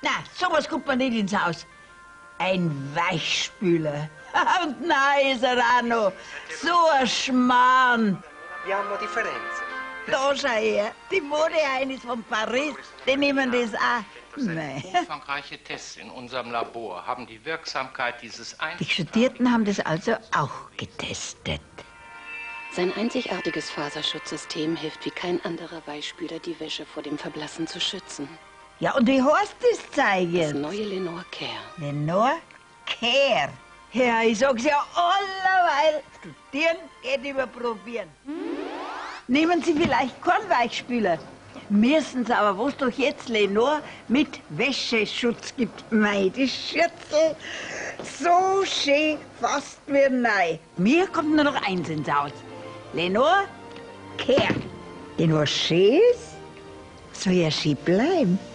Na, sowas kommt man nicht ins Haus. Ein Weichspüler. Und nein, ist er auch noch. So ein Schmarrn. Abbiamo differenze. Da schau her, die Modeheinis von Paris, die nehmen das auch. Nein. Umfangreiche Tests in unserem Labor haben die Wirksamkeit dieses Die Studierten haben das also auch getestet. Sein einzigartiges Faserschutzsystem hilft wie kein anderer Weichspüler, die Wäsche vor dem Verblassen zu schützen. Ja, und wie heißt das Zeug Das jetzt? neue Lenore Care. Lenore Care. Ja, ich sag's ja allerweil. Studieren geht über probieren. Nehmen Sie vielleicht keinen Weichspüler. Müssen Sie aber, wo es doch jetzt Lenore mit Wäscheschutz gibt. Mei, die Schürzel, so schön, fast wie neu. Mir kommt nur noch eins ins Haus. Lenore Care. Die nur schön ist, soll ja schön bleiben.